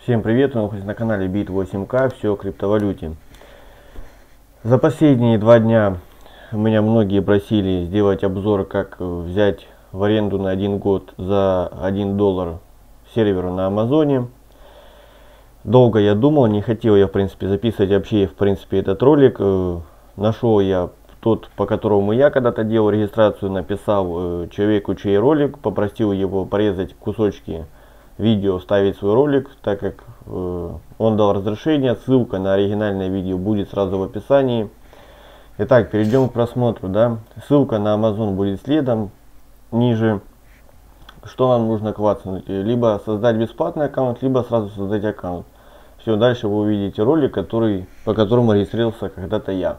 Всем привет, вы находитесь на канале Bit8K, все о криптовалюте. За последние 2 дня меня многие просили сделать обзор, как взять в аренду на 1 год за $1 сервер на Амазоне. Долго я думал, не хотел я в принципе записывать вообще этот ролик. Нашел я тот, по которому я когда-то делал регистрацию, написал человеку, чей ролик, попросил его порезать кусочки видео, вставить свой ролик, так как он дал разрешение. Ссылка на оригинальное видео будет сразу в описании. Итак, перейдем к просмотру. Да? Ссылка на Amazon будет следом, ниже. Что нам нужно клацнуть? Либо создать бесплатный аккаунт, либо сразу создать аккаунт. Все, дальше вы увидите ролик, по которому регистрировался когда-то я.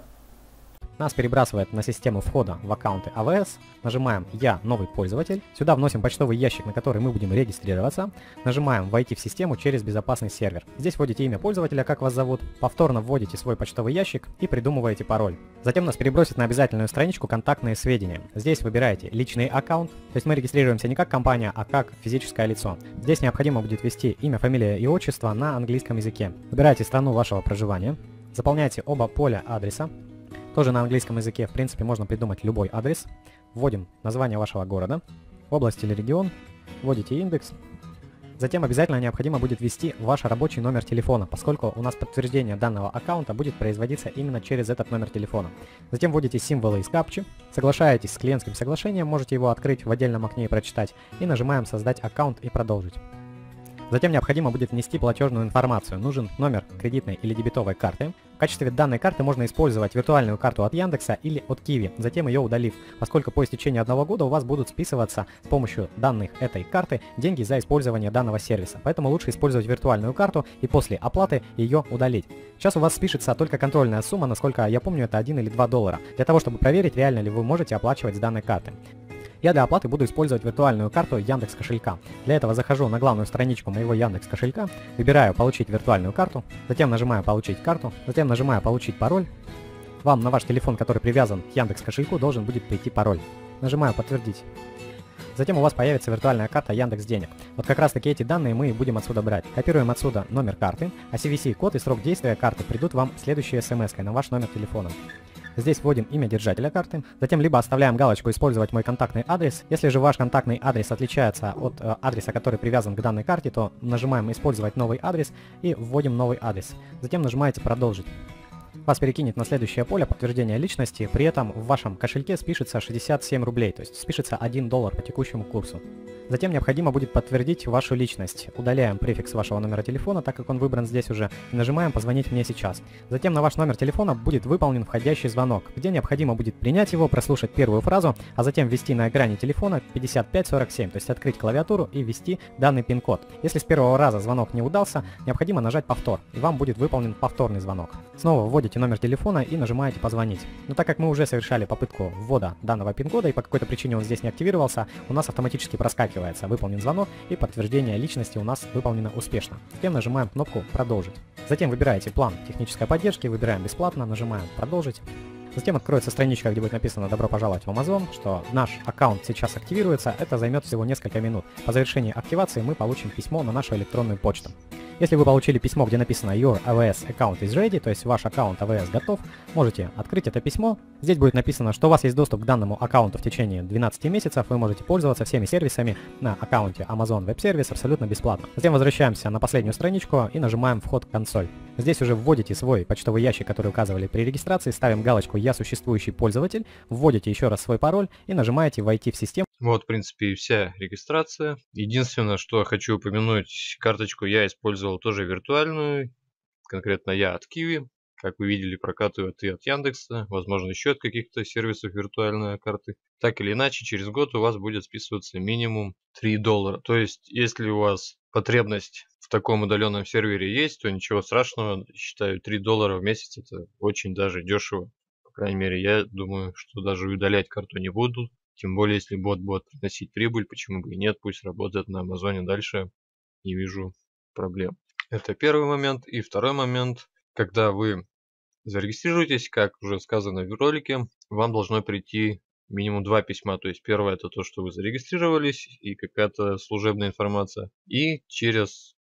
Нас перебрасывает на систему входа в аккаунты АВС. Нажимаем «Я новый пользователь». Сюда вносим почтовый ящик, на который мы будем регистрироваться. Нажимаем «Войти в систему через безопасный сервер». Здесь вводите имя пользователя, как вас зовут. Повторно вводите свой почтовый ящик и придумываете пароль. Затем нас перебросит на обязательную страничку «Контактные сведения». Здесь выбираете «Личный аккаунт». То есть мы регистрируемся не как компания, а как физическое лицо. Здесь необходимо будет ввести имя, фамилия и отчество на английском языке. Выбираете страну вашего проживания. Заполняйте оба поля адреса. Тоже на английском языке, в принципе, можно придумать любой адрес. Вводим название вашего города, область или регион, вводите индекс. Затем обязательно необходимо будет ввести ваш рабочий номер телефона, поскольку у нас подтверждение данного аккаунта будет производиться именно через этот номер телефона. Затем вводите символы из капчи, соглашаетесь с клиентским соглашением, можете его открыть в отдельном окне и прочитать, и нажимаем «Создать аккаунт» и «Продолжить». Затем необходимо будет внести платежную информацию. Нужен номер кредитной или дебетовой карты. В качестве данной карты можно использовать виртуальную карту от Яндекса или от Киви, затем ее удалив, поскольку по истечении 1 года у вас будут списываться с помощью данных этой карты деньги за использование данного сервиса. Поэтому лучше использовать виртуальную карту и после оплаты ее удалить. Сейчас у вас спишется только контрольная сумма, насколько я помню, это $1 или $2, для того, чтобы проверить, реально ли вы можете оплачивать с данной карты. Я для оплаты буду использовать виртуальную карту Яндекс кошелька. Для этого захожу на главную страничку моего Яндекс кошелька, выбираю «Получить виртуальную карту», затем нажимаю «Получить карту», затем нажимаю «Получить пароль». Вам на ваш телефон, который привязан к Яндекс кошельку, должен будет прийти пароль. Нажимаю «Подтвердить». Затем у вас появится виртуальная карта Яндекс Денег. Вот как раз таки эти данные мы и будем отсюда брать. Копируем отсюда номер карты, а CVC-код и срок действия карты придут вам следующей смс-кой на ваш номер телефона. Здесь вводим имя держателя карты, затем либо оставляем галочку «Использовать мой контактный адрес». Если же ваш контактный адрес отличается от адреса, который привязан к данной карте, то нажимаем «Использовать новый адрес» и вводим новый адрес. Затем нажимаете «Продолжить». Вас перекинет на следующее поле подтверждения личности, при этом в вашем кошельке спишется 67 рублей, то есть спишется $1 по текущему курсу. Затем необходимо будет подтвердить вашу личность. Удаляем префикс вашего номера телефона, так как он выбран здесь уже, и нажимаем «Позвонить мне сейчас». Затем на ваш номер телефона будет выполнен входящий звонок, где необходимо будет принять его, прослушать первую фразу, а затем ввести на экране телефона 5547, то есть открыть клавиатуру и ввести данный пин-код. Если с первого раза звонок не удался, необходимо нажать «Повтор», и вам будет выполнен повторный звонок. Снова вводите номер телефона и нажимаете «Позвонить». Но так как мы уже совершали попытку ввода данного пин-кода и по какой-то причине он здесь не активировался, у нас автоматически проскакивается «Выполнен звонок» и подтверждение личности у нас выполнено успешно. Затем нажимаем кнопку «Продолжить». Затем выбираете план технической поддержки, выбираем «Бесплатно», нажимаем «Продолжить». Затем откроется страничка, где будет написано «Добро пожаловать в Amazon», что наш аккаунт сейчас активируется, это займет всего несколько минут. По завершении активации мы получим письмо на нашу электронную почту. Если вы получили письмо, где написано «Your AWS account is ready», то есть ваш аккаунт AWS готов, можете открыть это письмо. Здесь будет написано, что у вас есть доступ к данному аккаунту в течение 12 месяцев, вы можете пользоваться всеми сервисами на аккаунте Amazon Web Service абсолютно бесплатно. Затем возвращаемся на последнюю страничку и нажимаем «Вход в консоль». Здесь уже вводите свой почтовый ящик, который указывали при регистрации, ставим галочку «Я существующий пользователь», вводите еще раз свой пароль и нажимаете «Войти в систему». Вот, в принципе, и вся регистрация. Единственное, что хочу упомянуть, карточку я использовал тоже виртуальную, конкретно я от Киви. Как вы видели, прокатывают и от Яндекса, возможно, еще от каких-то сервисов виртуальные карты. Так или иначе, через год у вас будет списываться минимум $3. То есть, если у вас потребность в таком удаленном сервере есть, то ничего страшного. Считаю, $3 в месяц это очень даже дешево. По крайней мере, я думаю, что даже удалять карту не буду. Тем более, если бот будет приносить прибыль, почему бы и нет, пусть работает на Амазоне дальше, не вижу проблем. Это первый момент. И второй момент, когда вы зарегистрируетесь, как уже сказано в ролике, вам должно прийти минимум 2 письма. То есть первое это то, что вы зарегистрировались и какая-то служебная информация. И через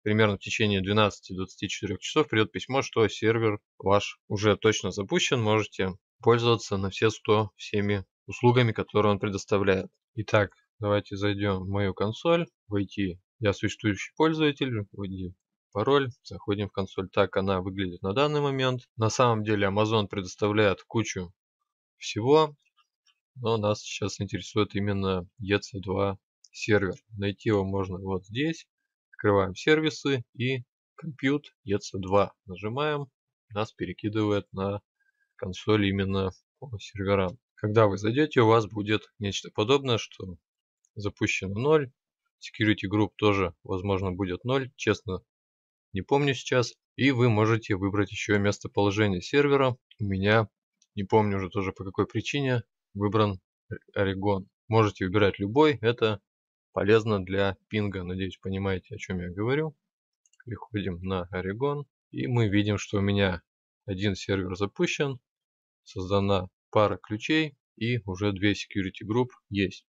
примерно в течение 12-24 часов придет письмо, что сервер ваш уже точно запущен, можете пользоваться на все 100 всеми услугами, которые он предоставляет. Итак, давайте зайдем в мою консоль, войти, я существующий пользователь, вводи пароль, заходим в консоль. Так она выглядит на данный момент. На самом деле Amazon предоставляет кучу всего, но нас сейчас интересует именно EC2 сервер. Найти его можно вот здесь. Открываем сервисы и Compute EC2. Нажимаем, нас перекидывает на консоль именно по серверам. Когда вы зайдете, у вас будет нечто подобное, что запущено 0. Security Group тоже, возможно, будет 0. Честно, не помню сейчас. И вы можете выбрать еще местоположение сервера. У меня, не помню уже тоже по какой причине, выбран Oregon. Можете выбирать любой. Это полезно для пинга. Надеюсь, понимаете, о чем я говорю. Переходим на Oregon. И мы видим, что у меня один сервер запущен. Создана пара ключей. И уже 2 Security Group есть.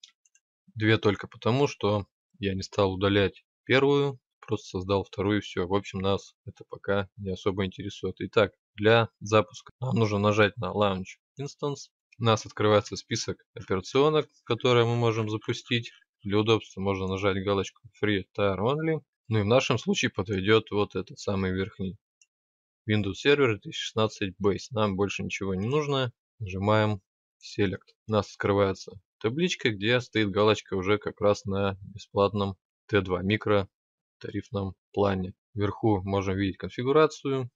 2 только потому, что я не стал удалять первую. Просто создал вторую и все. В общем, нас это пока не особо интересует. Итак, для запуска нам нужно нажать на Launch Instance. У нас открывается список операционок, которые мы можем запустить. Для удобства можно нажать галочку Free Tier Only. Ну и в нашем случае подойдет вот этот самый верхний Windows Server 2016 Base. Нам больше ничего не нужно. Нажимаем Select. У нас открывается табличка, где стоит галочка уже как раз на бесплатном T2 микро тарифном плане. Вверху можем видеть конфигурацию.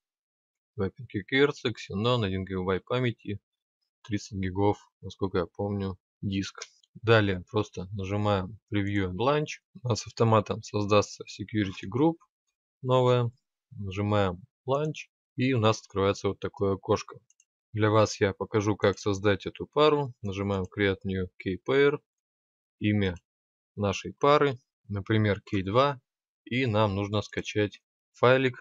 2 ГГц, Xenon, 1 ГБ памяти, 30 гигов, насколько я помню, диск. Далее просто нажимаем Preview and Launch. У нас автоматом создастся Security Group новая. Нажимаем Launch. И у нас открывается вот такое окошко. Для вас я покажу, как создать эту пару. Нажимаем Create New Key Pair. Имя нашей пары, например, Key2. И нам нужно скачать файлик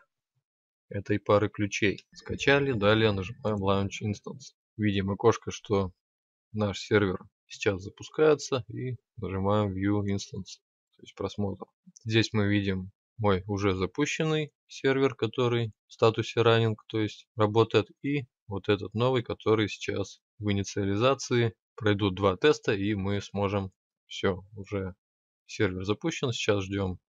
этой пары ключей. Скачали, далее нажимаем Launch Instance. Видим окошко, что наш сервер сейчас запускается, и нажимаем View Instance, то есть просмотр. Здесь мы видим мой уже запущенный сервер, который в статусе Running, то есть работает, и вот этот новый, который сейчас в инициализации. Пройдут 2 теста, и мы сможем, все, уже сервер запущен. Сейчас ждем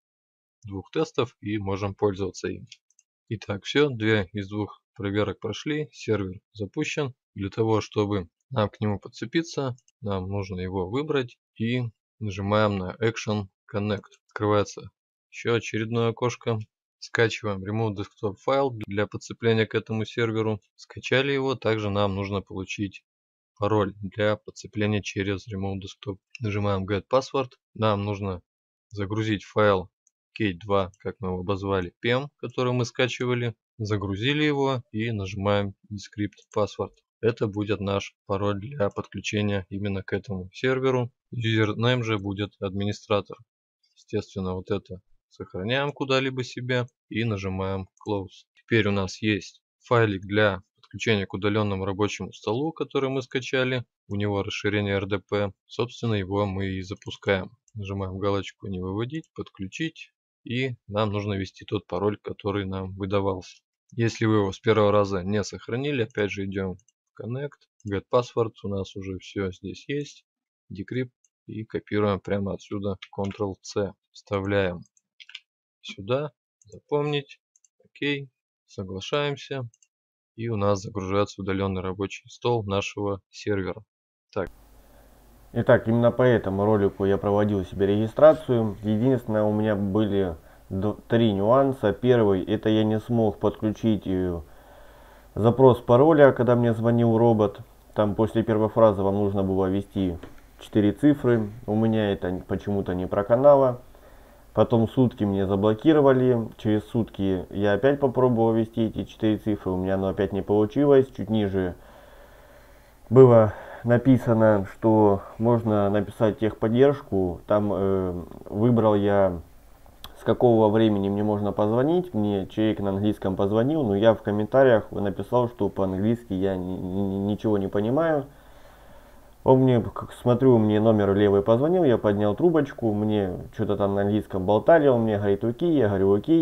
2 тестов и можем пользоваться им. Итак, все, 2 из 2 проверок прошли, сервер запущен. Для того, чтобы нам к нему подцепиться, нам нужно его выбрать и нажимаем на Action Connect. Открывается еще очередное окошко. Скачиваем Remote Desktop файл для подцепления к этому серверу. Скачали его, также нам нужно получить пароль для подцепления через Remote Desktop. Нажимаем Get Password. Нам нужно загрузить файл Key2, как мы его обозвали, PM, который мы скачивали. Загрузили его и нажимаем Decrypt Password. Это будет наш пароль для подключения именно к этому серверу. Username же будет администратор. Естественно, вот это сохраняем куда-либо себе и нажимаем Close. Теперь у нас есть файлик для подключения к удаленному рабочему столу, который мы скачали. У него расширение RDP. Собственно, его мы и запускаем. Нажимаем галочку «Не выводить», «Подключить». И нам нужно ввести тот пароль, который нам выдавался. Если вы его с первого раза не сохранили, опять же идем в Connect, Get Password, у нас уже все здесь есть, Decrypt, и копируем прямо отсюда Ctrl-C, вставляем сюда, запомнить, ОК, соглашаемся, и у нас загружается удаленный рабочий стол нашего сервера. Итак, именно по этому ролику я проводил себе регистрацию. Единственное, у меня были 3 нюанса. Первый, это я не смог подключить запрос пароля, когда мне звонил робот. Там после первой фразы вам нужно было ввести 4 цифры. У меня это почему-то не проканало. Потом сутки мне заблокировали. Через сутки я опять попробовал ввести эти 4 цифры. У меня оно опять не получилось. Чуть ниже было написано, что можно написать техподдержку. Там выбрал я, с какого времени мне можно позвонить. Мне человек на английском позвонил, но я в комментариях написал, что по-английски я ничего не понимаю. Он мне, смотрю, мне номер левый позвонил, я поднял трубочку, мне что-то там на английском болтали, он мне говорит окей, я говорю окей.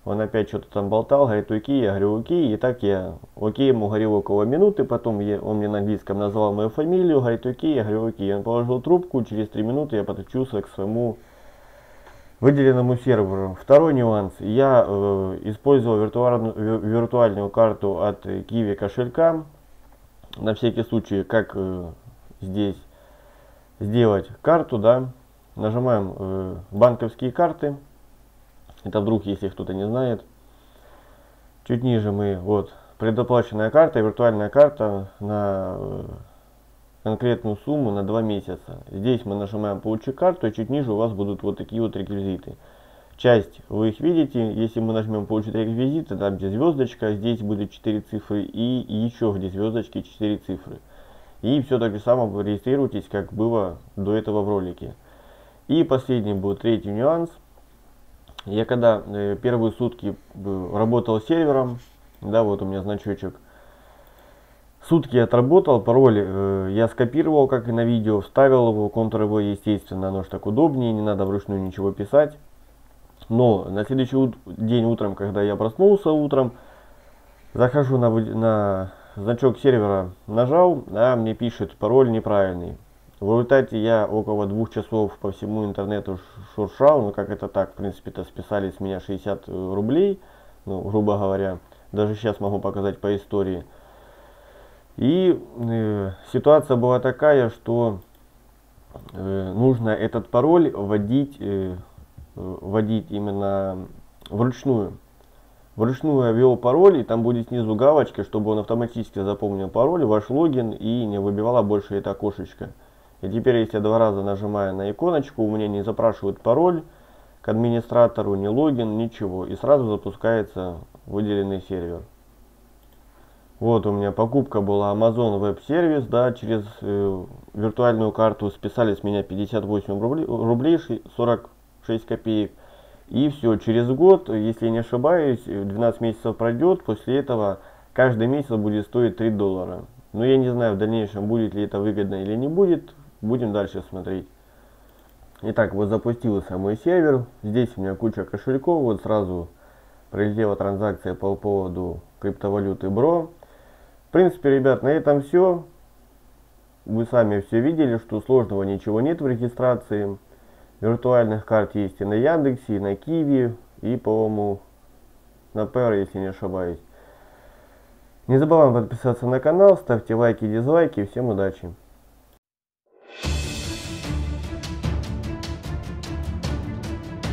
Он опять что-то там болтал, говорит, окей, я говорю, окей. И так я окей ему говорил около минуты, потом он мне на английском назвал мою фамилию, говорит, окей, я говорю, окей. Он положил трубку, через 3 минуты я подключился к своему выделенному серверу. Второй нюанс. Я использовал виртуальную карту от Kiwi кошелька. На всякий случай, как здесь сделать карту, да. Нажимаем банковские карты. Это вдруг, если кто-то не знает. Чуть ниже мы, вот, предоплаченная карта, виртуальная карта на конкретную сумму на 2 месяца. Здесь мы нажимаем получить карту, и чуть ниже у вас будут вот такие вот реквизиты. Часть вы их видите, если мы нажмем получить реквизиты, там где звездочка, здесь будет 4 цифры, и еще где звездочки 4 цифры. И все так же самое вы регистрируетесь, как было до этого в ролике. И последний будет третий нюанс. Я когда первые сутки работал с сервером, да, вот у меня значочек, сутки отработал, пароль я скопировал, как и на видео, вставил его, Ctrl-V, естественно, оно ж так удобнее, не надо вручную ничего писать. Но на следующий день утром, когда я проснулся утром, захожу на значок сервера, нажал, а мне пишет пароль неправильный. В результате я около 2 часов по всему интернету шуршал, ну как это так, в принципе-то списали с меня 60 рублей, ну грубо говоря, даже сейчас могу показать по истории. И ситуация была такая, что нужно этот пароль вводить именно вручную. Вручную я ввел пароль, и там будет снизу галочка, чтобы он автоматически запомнил пароль, ваш логин, и не выбивала больше это окошечко. И теперь, если я 2 раза нажимаю на иконочку, у меня не запрашивают пароль к администратору, ни логин, ничего. И сразу запускается выделенный сервер. Вот у меня покупка была Amazon Web Service, да, через виртуальную карту списали с меня 58 рублей 46 копеек. И все, через год, если я не ошибаюсь, 12 месяцев пройдет, после этого каждый месяц будет стоить $3. Но я не знаю в дальнейшем, будет ли это выгодно или не будет. Будем дальше смотреть. Итак, вот запустился мой сервер. Здесь у меня куча кошельков. Вот сразу прилетела транзакция по поводу криптовалюты Bro. В принципе, ребят, на этом все. Вы сами все видели, что сложного ничего нет в регистрации. Виртуальных карт есть и на Яндексе, и на Kiwi, и, по-моему, на Pair, если не ошибаюсь. Не забываем подписаться на канал, ставьте лайки и дизлайки. Всем удачи!